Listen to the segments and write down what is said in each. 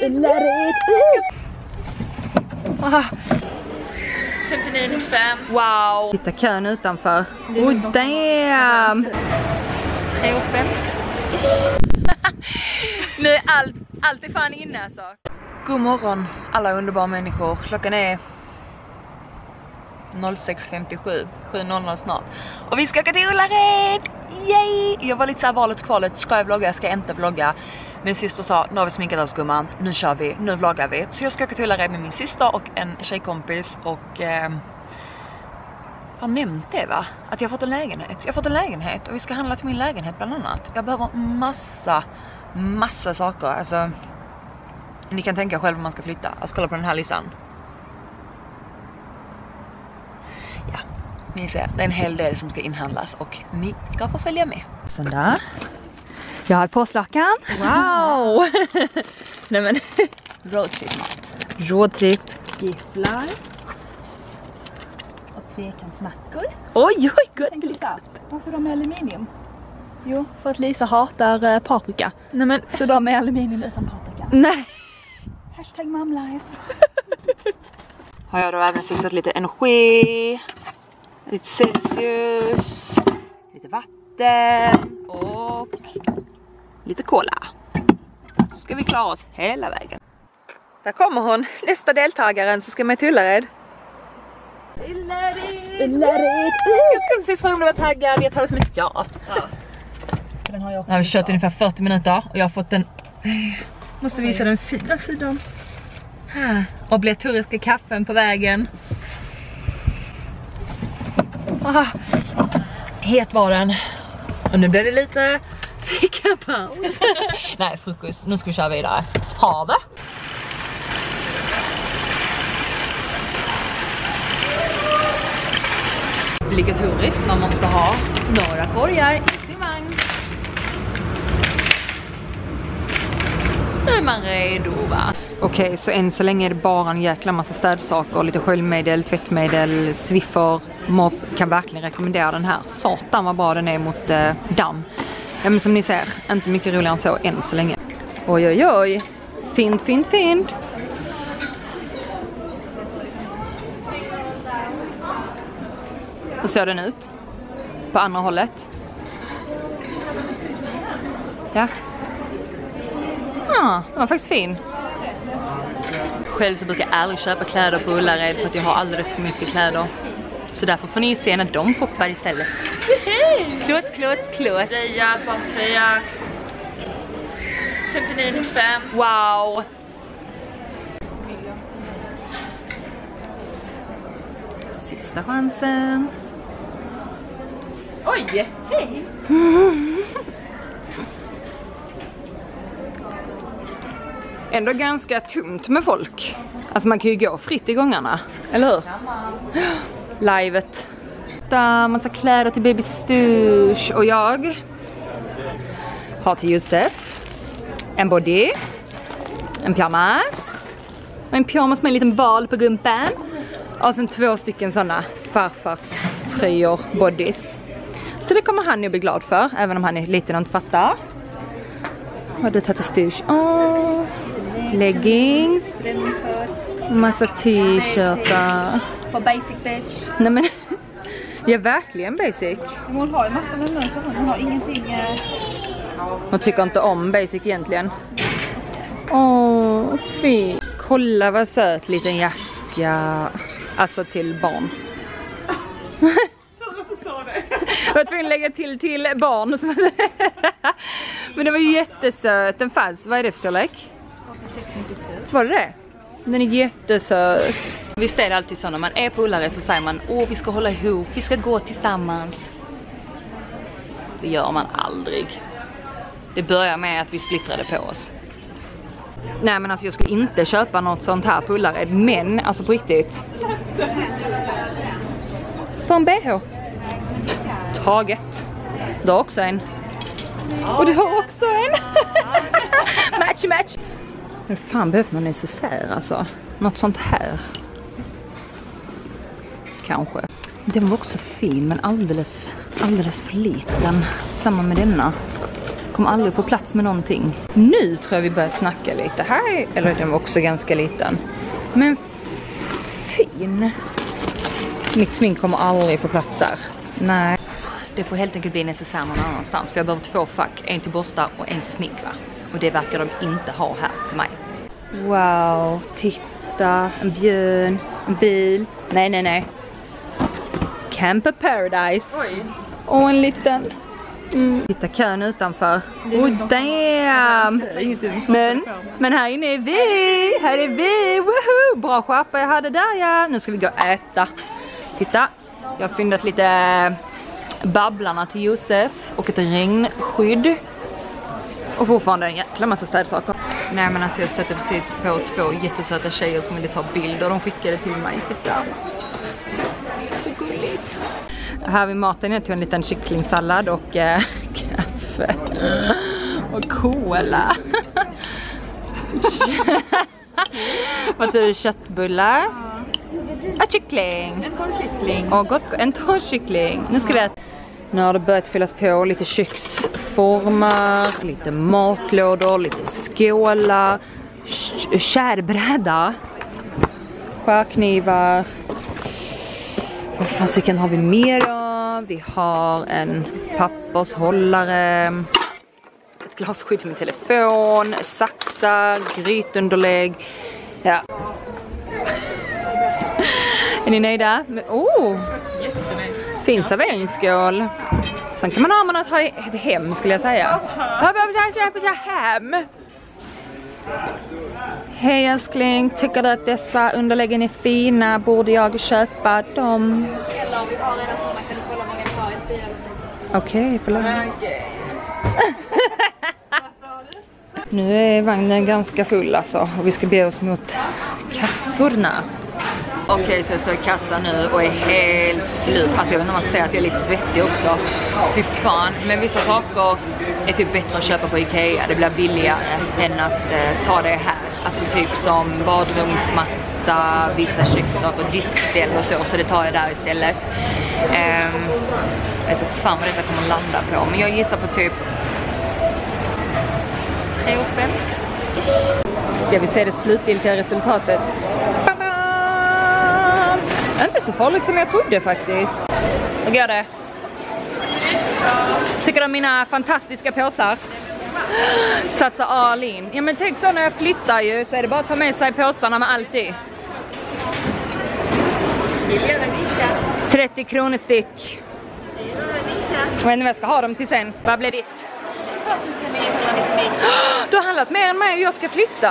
Ullared. 59,95. Wow. Titta kön utanför. Oh damn. 3,5. Nu är allt är fan inne alltså. God morgon alla underbara människor. Klockan är 06:57. 7:00 snart. Och vi ska åka till Ullared. Yay! Jag var lite såhär valet kvalet. Ska jag vlogga? Ska jag inte vlogga? Min syster sa, nu har vi sminkat oss gumman. Nu kör vi, nu vloggar vi. Så jag ska åka till Ullared med min syster och en tjejkompis. Och jag har nämnt det va? Att jag har fått en lägenhet. Jag har fått en lägenhet och vi ska handla till min lägenhet bland annat. Jag behöver massa saker. Alltså, ni kan tänka själv om man ska flytta. Alltså kolla på den här listan. Ja, ni ser, det är en hel del som ska inhandlas och ni ska få följa med. Sån där. Jag har påslakan. Wow! Nej men, roadtrip-mat. Roadtrip. Gifflar. Och trekantsmackor. Oj, gott. Lisa, varför de är aluminium? Jo, för att Lisa hatar paprika. Nej men, så de är aluminium utan paprika. nej. Hashtag momlife. Har jag då även fixat lite energi, lite Celsius, lite vatten och lite cola. Så ska vi klara oss hela vägen. Där kommer hon, nästa deltagaren, så ska med till Ullared. Ullared. Jag ska precis fråga om du var taggad, jag tar det som ett ja. Den har jag också. Jag har kört ungefär 40 minuter och jag har fått den... Måste visa den fina sidan. Här. Obligatoriska kaffen på vägen. Ah. Het var den. Och nu blir det lite fikapaus. Nej, frukost. Nu ska vi köra vidare. Havet. Obligatoriskt. Man måste ha några korgar i sin vagn. Nu är man redo va? Okej, så än så länge är det bara en jäkla massa städsaker. Lite sköljmedel, tvättmedel, Swiffer, mopp. Kan verkligen rekommendera den här. Satan vad bra den är mot damm. Ja men som ni ser, inte mycket roligare än så än så länge. Oj oj oj. Fint. Hur ser den ut? På andra hållet. Ja. Ja, den var faktiskt fin. Själv så brukar jag aldrig köpa kläder på Ullared för att jag har alldeles för mycket kläder. Så därför får ni se när de shoppar istället. Klåts. Tröja, barntröja. 59,95. Wow! Sista chansen. Oj, hej! Ändå ganska tomt med folk. Alltså man kan ju gå fritt i gångarna, eller hur? Livet. Massa kläder till Baby Stush. Och jag har till Josef en body, en pyjamas och en pyjamas med en liten val på gumpen. Och sen 2 stycken sådana farfars tröjor, bodies. Så det kommer han ju bli glad för, även om han är liten och inte fattar. Vad du tar till Stush? Leggings. Massa t-shirtar. För basic bitch. Nej men, ja verkligen basic. Hon har ju massa med mönster, hon har ingenting. Hon tycker inte om basic egentligen. Åh, fint. Kolla vad söt liten jacka. Alltså till barn. Jag var tvungen att lägga till barn. Men det var ju jättesöt. Den fanns, vad är det för storlek? 86,97. Var det? Den är jättesöt. Visst är det alltid så när man är på Ullared så säger man, vi ska hålla ihop, vi ska gå tillsammans. Det gör man aldrig. Det börjar med att vi splittrade på oss. Nej men alltså jag skulle inte köpa något sånt här på Ullared. Men alltså på riktigt. För en BH. Taget. Du har också en. Och du har också en. Match. Men fan behövt någon necessär alltså. Något sånt här. Kanske. Den var också fin men alldeles för liten. Samma med denna. Kommer aldrig få plats med någonting. Nu tror jag vi börjar snacka lite. Här, eller den var också ganska liten. Men fin. Mitt smink kommer aldrig få plats där. Nej. Det får helt enkelt bli necessär någon annanstans. För jag behöver 2 fack. En till borstar och en till smink, va? Och det verkar de inte ha här till mig. Wow, titta. En björn, en bil. Nej. Camper Paradise. Oj. Och en liten... Titta kön utanför. Oh damn! Men här inne är vi! Här är vi! Woohoo! Bra skärpa jag hade där, ja. Nu ska vi gå och äta. Titta, jag har fyndat lite babblarna till Josef och ett regnskydd. Och fortfarande en jäkla massa städsaker. Nej men alltså jag stötte precis på 2 jättesöta tjejer som ville ta bilder. De skickade till mig. Titta. Så gulligt. Här vid maten jag tog en liten kycklingsallad och kaffe. Och cola. Vad tror du? Köttbullar? Ja, kyckling. Och gott, en torrkyckling. Nu ska vi äta. Nu har det börjat fyllas på lite köksformar, lite matlådor, lite skålar, kärbräda, skärknivar. Vad fasiken har vi mer av? Vi har en pappershållare, ett glasskydd till min telefon, saxar, grytunderlägg. Ja. Är ni nöjda? Fin serveringsskål. Sen kan man ha något hem skulle jag säga. Hem. Hej älskling, tycker du att dessa underläggen är fina? Borde jag köpa dem? Okej, förlåt. Nu är vagnen ganska full alltså. Och vi ska be oss mot kassorna. Okej, så jag står i kassan nu och är helt slut. Alltså jag vet inte om man säger att jag är lite svettig också. Fy fan, men vissa saker är typ bättre att köpa på Ikea. Det blir billigare än att ta det här. Alltså typ som badrumsmatta, vissa kökssaker, diskställ och så det tar jag där istället. Jag vet inte fan vad detta kommer landa på. Men jag gissar på typ 3,5. Ska vi se det slutgiltiga resultatet? Inte så farligt som jag trodde faktiskt. Hur går det? Tycker du om mina fantastiska påsar? Satsa all in. Ja men tänk så när jag flyttar ju så är det bara att ta med sig påsarna med allt i. 30 kronor styck. Jag vet inte vad jag ska ha dem till sen. Vad blir ditt? Du har handlat mer än mig och jag ska flytta.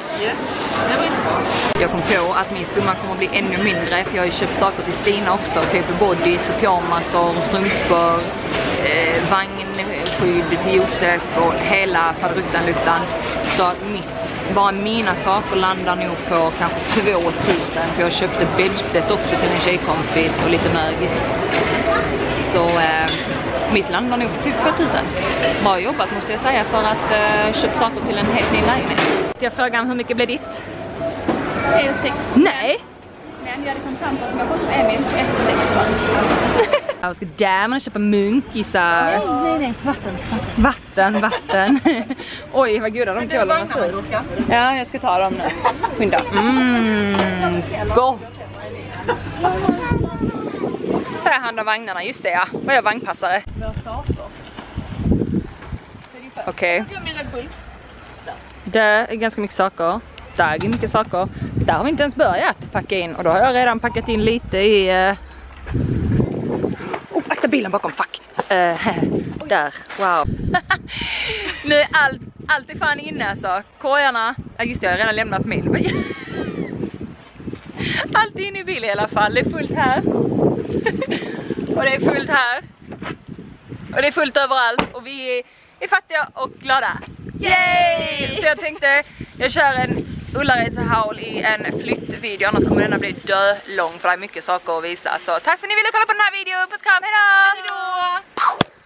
Jag kom på att min summa kommer att bli ännu mindre för jag har ju köpt saker till Stina också. Typ bodys och pyjamasor, strumpor, vagnskydd till Josef och hela faderuttan. Så bara mina saker landar nog på kanske 2000 för jag köpte bäddset också till en tjejkompis och lite mög. Så mitt landar nog på typ 4000. Bra jobbat måste jag säga för att köpa saker till en helt ny lägenhet. Jag frågar hur mycket blir ditt? 1,6. Nej! Men jag hade kontanter som jag fått med mig 1,6. Jag ska där köpa munkisar. Nej. Vatten. Oj, vad goda de kolarna ser ut. Ja, jag ska ta dem nu. Skynda. Gott! Ta hand om vagnarna, just det ja. Vad är vagnpassare? Okej. Det är ganska mycket saker. Där är mycket saker. Där har vi inte ens börjat packa in. Och då har jag redan packat in lite i... akta bilen bakom, fuck. Där, wow. Nu är allt är fan inne alltså. Korgarna, ja just det, jag har redan lämnat min. Allt är inne i bilen i alla fall. Det är fullt här. Och det är fullt här. Och det är fullt överallt. Och vi är fattiga och glada. Yay! Så jag tänkte, jag kör en Ullareds haul i en flyttvideo. Annars kommer denna bli lång för det är mycket saker att visa. Så tack för att ni ville kolla på den här videon. Puss kram, hejdå!